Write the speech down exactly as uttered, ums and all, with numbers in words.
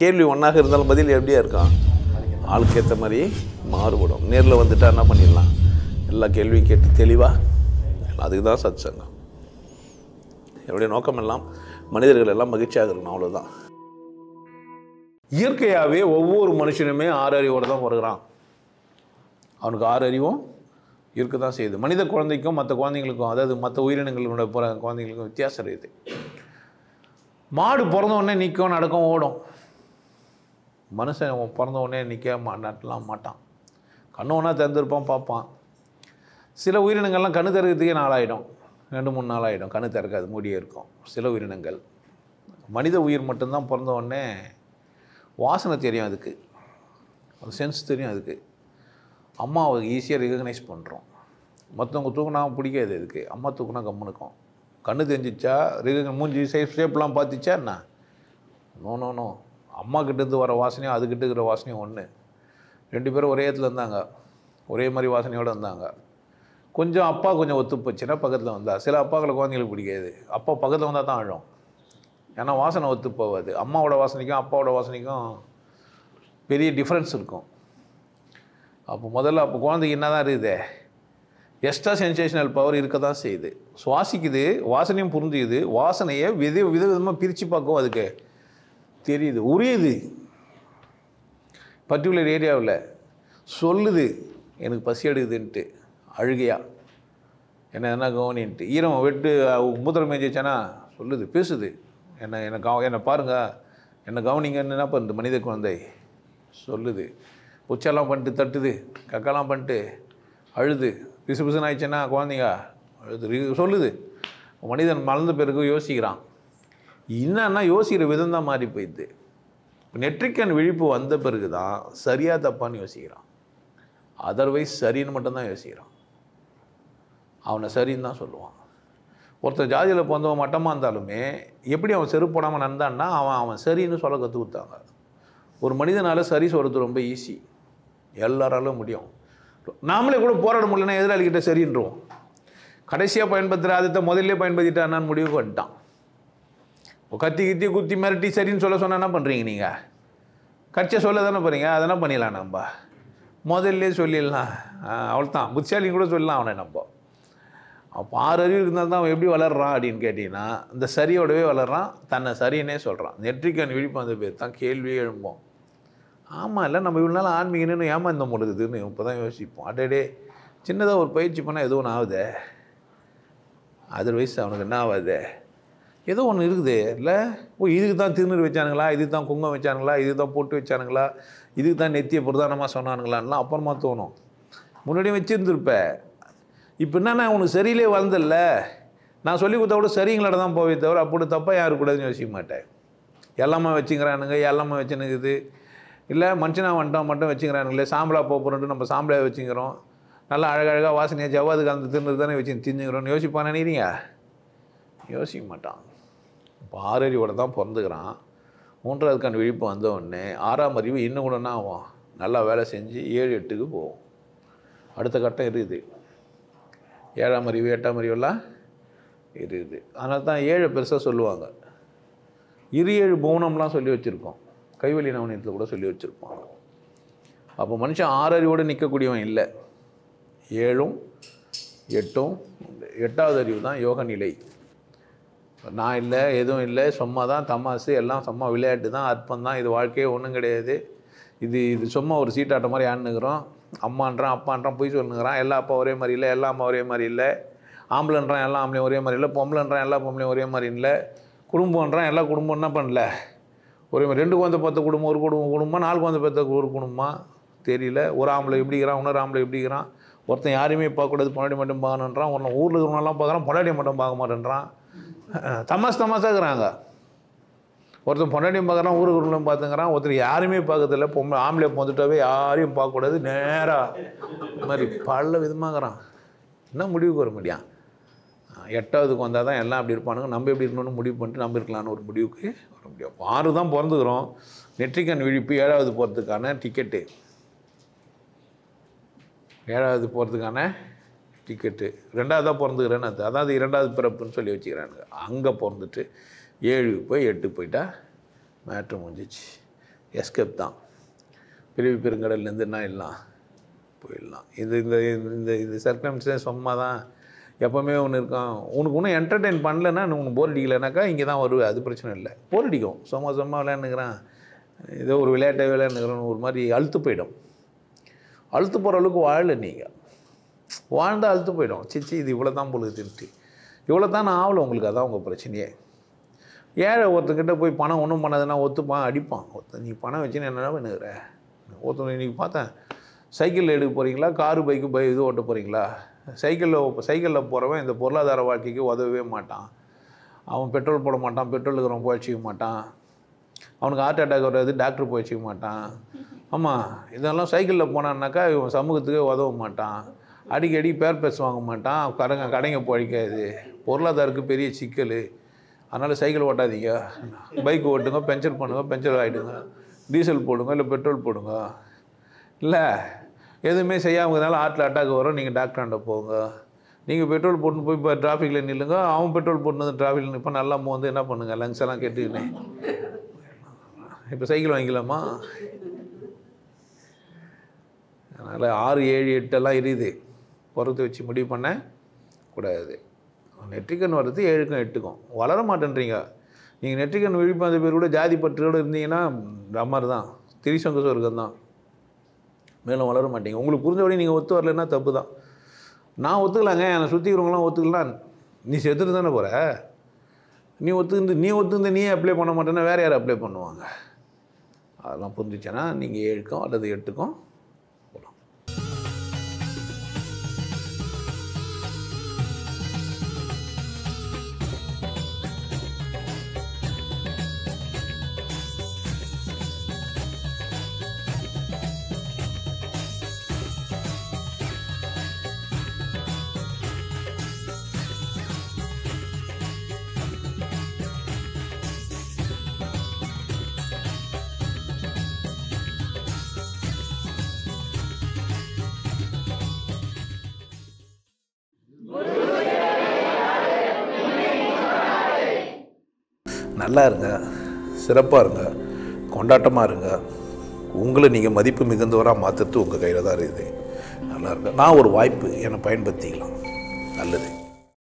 கேள்வி ஒன்றாக இருந்தாலும் பதில் எப்படியா இருக்கும்? ஆளுக்கு ஏற்ற மாதிரி மாறுபடும். நேரில் வந்துட்டா என்ன பண்ணிடலாம்? எல்லா கேள்வியும் கேட்டு தெளிவாக, அதுக்கு தான் சத் சங்கம். என்னுடைய நோக்கம் எல்லாம் மனிதர்கள் எல்லாம் மகிழ்ச்சியாக இருக்கணும், அவ்வளோதான். இயற்கையாகவே ஒவ்வொரு மனுஷனுமே ஆறு அறிவோடு தான் வருகிறான். அவனுக்கு ஆறு அறிவும் இருக்க தான் செய்யுது. மனித குழந்தைக்கும் மற்ற குழந்தைங்களுக்கும், அதாவது மற்ற உயிரினங்களோட குழந்தைங்களுக்கும் வித்தியாசம் இருக்குது. மாடு பிறந்த உடனே நிற்கும், நடக்கும், ஓடும். மனுஷன் பிறந்த உடனே நிற்க மா நட்டலாம் மாட்டான். கண்ணு ஒன்றா திறந்துருப்பான், பார்ப்பான். சில உயிரினங்கள்லாம் கண்ணு திறக்கிறதுக்கே நாளாயிடும், ரெண்டு மூணு நாள் ஆகிடும். கண்ணு திறக்காது, மூடியே இருக்கும் சில உயிரினங்கள். மனித உயிர் மட்டும்தான் பிறந்த உடனே வாசனை தெரியும், அதுக்கு ஒரு சென்ஸ் தெரியும். அதுக்கு அம்மாவை ஈஸியாக ரெகக்னைஸ் பண்ணுறோம். மற்றவங்க தூக்குனா பிடிக்காது, இதுக்கு அம்மா தூக்குனா கம்முனுக்கும். கண்ணு தெரிஞ்சிச்சா, ரெக மூஞ்சி ஷேப் ஷேப்லாம் பார்த்துச்சா என்ன? நோ நோ நோ அம்மா கிட்டேருந்து வர வாசனையும் அதுக்கிட்ட இருக்கிற வாசனையும் ஒன்று. ரெண்டு பேரும் ஒரே இடத்துல இருந்தாங்க, ஒரே மாதிரி வாசனையோடு இருந்தாங்க. கொஞ்சம் அப்பா கொஞ்சம் ஒத்து போச்சுன்னா பக்கத்தில் வந்தால், சில அப்பாக்களை குழந்தைங்களுக்கு பிடிக்காது. அப்பா பக்கத்தில் வந்தால் தான் அழும், ஏன்னா வாசனை ஒத்து போகாது. அம்மாவோட வாசனைக்கும் அப்பாவோட வாசனைக்கும் பெரிய டிஃப்ரென்ஸ் இருக்கும். அப்போ முதல்ல அப்போ குழந்தைக்கு என்ன தான் இருக்குது, எக்ஸ்ட்ரா சென்சேஷனல் பவர் இருக்க தான் செய்யுது. சுவாசிக்குது, வாசனையும் புரிஞ்சுக்குது, வாசனையை வித வித விதமாக பிரித்து பார்க்கும், அதுக்கு தெரியுது, உரியுது. பர்டிகுலர் ஏரியாவில் சொல்லுது, எனக்கு பசி எடுக்குதுன்ட்டு, அழுகையா என்ன என்ன கவனின்ட்டு. ஈரம் வெட்டு மூத்திரம் மேய்ச்சிச்சானா சொல்லுது, பேசுது, என்ன என்னை கவ என்னை பாருங்கள், என்னை கவனிங்கன்னு என்ன பண்ணுது மனித குழந்தை சொல்லுது. உச்செல்லாம் பண்ணிட்டு தட்டுது, கக்கெல்லாம் பண்ணிட்டு அழுது, பிசு பிசுன்னு ஆயிடுச்சுன்னா குழந்தைங்க அழுது சொல்லுது. மனிதன் மறந்த பிறகு யோசிக்கிறான். என்னன்னா யோசிக்கிற விதம் தான் மாறி போயிடுது. நெற்றிக்கண் விழிப்பு வந்த பிறகு தான் சரியாக தப்பான்னு யோசிக்கிறான். அதர்வைஸ் சரின்னு மட்டும்தான் யோசிக்கிறான். அவனை சரின்னு தான் சொல்லுவான். ஒருத்தர் ஜாதியில் பிறந்தவன் மட்டமாக இருந்தாலுமே எப்படி அவன் செருப்பு போடாமல் நடந்தான்னா அவன் அவன் சரின்னு சொல்ல கற்று கொடுத்தாங்க. ஒரு மனிதனால் சரி சொல்கிறது ரொம்ப ஈஸி, எல்லாராலும் முடியும். நாமளே கூட போராட முடியலன்னா எதிராளிகிட்ட சரின்றோம். கடைசியாக பயன்படுத்துகிற ஆதத்தை முதல்ல பயன்படுத்திட்டான்னு முடிவுக்கு வந்துட்டான். கத்தி கித்தி குத்தி மிரட்டி சரின்னு சொல்ல சொன்னால் என்ன பண்ணுறீங்க நீங்கள்? கட்சியை சொல்ல தானே போகிறீங்க, அதெல்லாம் பண்ணிடலாம். நம்ம முதல்ல சொல்லிடலாம், அவ்வளோதான். புத்திசாலியும் கூட சொல்லலாம் அவனை. நம்ம அப்போ ஆறு அறிவு இருந்தால் தான் அவன் எப்படி வளர்றான் அப்படின்னு கேட்டிங்கன்னா, இந்த சரியோடவே வளர்றான், தன்னை சரின்னே சொல்கிறான். நெற்றிக்கண் விழிப்பு அந்த பேர் தான் கேள்வியே எழும்போம். ஆமாம், இல்லை நம்ம இவ்வளோ நாள் ஆன்மீகன்னு ஏமாந்த முடுக்குதுன்னு இப்போ தான் யோசிப்போம். அடே சின்னதாக ஒரு பயிற்சி பண்ணால் எதுவும் ஒன்று ஆகுதே, அதர்வைஸ் அவனுக்கு என்ன ஆகாது, ஏதோ ஒன்று இருக்குது இல்லை. ஓ இதுக்கு தான் திருநீர் வச்சானுங்களா, இதுக்கு தான் குங்குமம் வச்சானுங்களா, இதுக்கு தான் போட்டு வச்சானுங்களா, இதுக்கு தான் நெத்தியை பிரதானமாக சொன்னானுங்களான்லாம் அப்புறமா தோணும். முன்னாடியே வச்சுருந்துருப்ப. இப்போ என்னன்னா உனக்கு சரியிலே வளர்ந்தில்ல, நான் சொல்லி கொடுத்தா கூட சரிங்களோட தான் போவே தவிர அப்படி தப்பாக யாரு கூடாதுன்னு யோசிக்க மாட்டேன். எல்லாமே வச்சுக்கிறானுங்க, எல்லாமே வச்சுனுக்குது. இல்லை மனுஷனாக வந்துட்டோம் மட்டும் வச்சுக்கிறானுங்களே, சாம்பலாக போகிறோன்ட்டு நம்ம சாம்பலாக வச்சுக்கிறோம். நல்லா அழகழகாக வாசனையாக ஜவ்வாதுக்கு அந்த திருநீர் தானே வச்சு திஞ்சுக்கிறோன்னு யோசிப்பான் நினைக்கிறீங்க? யோசிக்க மாட்டான். இப்போ ஆறு அறிவோட தான் பிறந்துக்கிறான். மூன்றாவது கண் விழிப்பு வந்த உடனே ஆறாம் அறிவு இன்னும் கூட என்ன ஆகும், நல்லா வேலை செஞ்சு ஏழு எட்டுக்கு போகும். அடுத்த கட்டம் இருக்குது. ஏழாம் அறிவு எட்டாம் அறிவெல்லாம் இருக்குது. அதனால தான் ஏழு பெருசாக சொல்லுவாங்க. இரு ஏழு பவுனம்லாம் சொல்லி வச்சுருக்கோம், கைவலி நவனியத்தில் கூட சொல்லி வச்சுருப்பாங்க. அப்போ மனுஷன் ஆறு அறிவோடு நிற்கக்கூடியவன் இல்லை. ஏழும் எட்டும், எட்டாவது அறிவு தான் யோக நிலை. நான் இல்லை, எதுவும் இல்லை, சும்மா தான், தமாசு எல்லாம் சும்மா விளையாட்டு தான், அற்பம் தான், இது வாழ்க்கையே ஒன்றும் கிடையாது, இது இது சும்மா ஒரு சீட்டாட்ட மாதிரி ஆணுங்கிறோம். அம்மான்றான் அப்பான்றான் பொய் சொல்லுங்கிறான். எல்லா அப்பா ஒரே மாதிரி இல்லை, எல்லா அம்மா ஒரே மாதிரி இல்லை. ஆம்பளைன்றான் எல்லா ஆம்பளையும் ஒரே மாதிரி இல்லை, பொம்பளைன்றான் எல்லா பொம்பளையும் ஒரே மாதிரி இல்லை. குடும்பம்ன்றான் எல்லா குடும்பம் என்ன பண்ணல ஒரே மாதிரி. ரெண்டு குழந்தை பார்த்த குடும்பம் ஒரு குடும்பம் குடும்பம் நாலு குழந்தை பார்த்த ஒரு குடும்பமாக தெரியல. ஒரு ஆம்பளை எப்படிக்கிறான், இன்னொரு ஆம்பளை எப்படிக்கிறான். ஒருத்தன் யாரையுமே பார்க்கக்கூடாது, பொண்டாடி மட்டும் பார்க்கணுன்றான். ஒருத்தன் ஊரில் இருக்கிறவங்களாம் பார்க்குறான், பொண்டாடியை மட்டும் பார்க்க மாட்டேன்றான். தமாஸ் தமாசாக்குறாங்க. ஒருத்தன் பொண்டாட்டியும் பார்க்குறான், ஊருக்குள்ளும் பார்த்துங்கிறான். ஒருத்தர் யாருமே பார்க்கறதில்ல, பொம்பளை ஆம்பளை போந்துட்டாவே யாரையும் பார்க்கக்கூடாது, நேராக இது மாதிரி பல விதமாகறான். என்ன முடிவுக்கு வர முடியும்? எட்டாவதுக்கு வந்தால் தான் எல்லாம் அப்படி இருப்பானுங்க, நம்ம எப்படி இருக்கணும்னு முடிவு பண்ணிட்டு நம்ம இருக்கலான்னு ஒரு முடிவுக்கு வர முடியும். ஆறு தான் பிறந்துக்கிறோம். நெற்றிக்கண் விழிப்பு ஏழாவது போகிறதுக்கான டிக்கெட்டு, ஏழாவது போகிறதுக்கான டிக்கெட்டு. ரெண்டாவது தான் பிறந்துக்கிறேன்னு அது, அதாவது இரண்டாவது பிறப்புன்னு சொல்லி வச்சுக்கிறானுங்க. அங்கே பிறந்துட்டு ஏழு போய் எட்டு போயிட்டா மேட்ரு முடிஞ்சிச்சு. எஸ்கேப் தான். பிரிவு பெருங்கடல்லேருந்து என்ன எல்லாம் போயிடலாம். இது இந்த இந்த இது சர்க்கம்ஸ்டன்ஸ் சும்மா தான் எப்போவுமே ஒன்று இருக்கும். உனக்கு ஒன்றும் என்டர்டெயின் பண்ணலைன்னா உனக்கு போர் அடிக்கலைனாக்கா இங்கே தான் வருவேன், அது பிரச்சனை இல்லை. போர் அடிக்கும், சும்மா சும்மா விளையாண்டுக்கிறேன், ஏதோ ஒரு விளையாட்டை விளையாண்டுக்கிறோன்னு ஒரு மாதிரி அழுத்து போயிடும். அழுத்து போகிற அளவுக்கு வாழலை நீங்கள், வாழ்ந்தால் அழுத்து போயிடும். சிச்சி இது இவ்வளோ தான் பொழுது தின்ட்டு இவ்வளோ தான் நான் ஆகலை உங்களுக்கு, அதான் உங்கள் பிரச்சனையே. ஏழை ஒருத்தர்கிட்ட போய் பணம் ஒன்றும் பண்ணாதுன்னா ஒத்துப்பான், அடிப்பான். ஒருத்தர் நீ பணம் வச்சுன்னு என்னென்ன பண்ணுகிற? ஒருத்தர் இன்றைக்கி பார்த்தேன், சைக்கிளில் எடுக்க போகிறீங்களா, காரு பைக்கு பை இது ஓட்ட போகிறீங்களா? சைக்கிளில் சைக்கிளில் போகிறவன் இந்த பொருளாதார வாழ்க்கைக்கு உதவவே மாட்டான். அவன் பெட்ரோல் போட மாட்டான், பெட்ரோல் இருக்கிறவன் போய்ச்சிக்க மாட்டான், அவனுக்கு ஹார்ட் அட்டாக் வர்றது டாக்டர் போய்ச்சிக்க மாட்டான். ஆமாம், இதெல்லாம் சைக்கிளில் போனான்னாக்கா இவன் சமூகத்துக்கே உதவ மாட்டான், அடிக்கடி பேர் பேச வாங்க மாட்டான், கடைங்க கடைங்க பழிக்காது, பொருளாதாரத்துக்கு பெரிய சிக்கல். அதனால் சைக்கிள் ஓட்டாதீங்க, பைக் ஓட்டுங்க, பென்சர் பண்ணுங்க, பென்சர் ஆகிடுங்க, டீசல் போடுங்க, இல்லை பெட்ரோல் போடுங்க. இல்லை எதுவுமே செய்யாமனால ஹார்ட்டில் அட்டாக் வரும், நீங்கள் டாக்டராண்ட போங்க. நீங்கள் பெட்ரோல் போட்டு போய் இப்போ டிராஃபிக்கில் நில்லுங்க, அவன் பெட்ரோல் போட்டு வந்து டிராஃபிக்கில் நிற்பா, நல்லா வந்து என்ன பண்ணுங்க, லங்ஸ் எல்லாம் கேட்டுக்கினே. இப்போ சைக்கிள் வாங்கிக்கலாமா? அதனால் ஆறு ஏழு எட்டெல்லாம் இருக்குது, பொறுத்து வச்சு முடிவு பண்ண கூடாது. நெற்றிக்கண் வர்றது ஏழுக்கும் எட்டுக்கும் வளர மாட்டேன்றீங்க. நீங்கள் நெற்றிக்கண் விழிப்பாத பேர் கூட ஜாதி பற்றோடு இருந்தீங்கன்னா மாதிரி தான், திரிசங்க சொர்க்கம் தான், மேலும் வளர மாட்டீங்க. உங்களுக்கு புரிஞ்சபடி நீங்கள் ஒத்து வரலைன்னா தப்பு தான். நான் ஒத்துக்கலாங்க, என்னை சுற்றிக்கிறவங்களாம் ஒத்துக்கலாம், நீ செத்துட்டு தானே போகிற. நீ ஒத்துந்து நீ ஒத்துந்து நீயே அப்ளை பண்ண மாட்டேன்னா வேறு யார் அப்ளை பண்ணுவாங்க? அதெல்லாம் புரிஞ்சிச்சேன்னா நீங்கள் ஏழுக்கும் அல்லது எட்டுக்கும் போகலாம். நல்லா இருங்க, சிறப்பாக இருங்க, கொண்டாட்டமாக இருங்க. உங்களை நீங்கள் மதிப்பு மிகுந்தவராக மாற்றுறது உங்கள் கையில் தான் இருக்குது. நல்லா இருங்க. நான் ஒரு வாய்ப்பு என்னை பயன்படுத்திக்கலாம். நல்லது.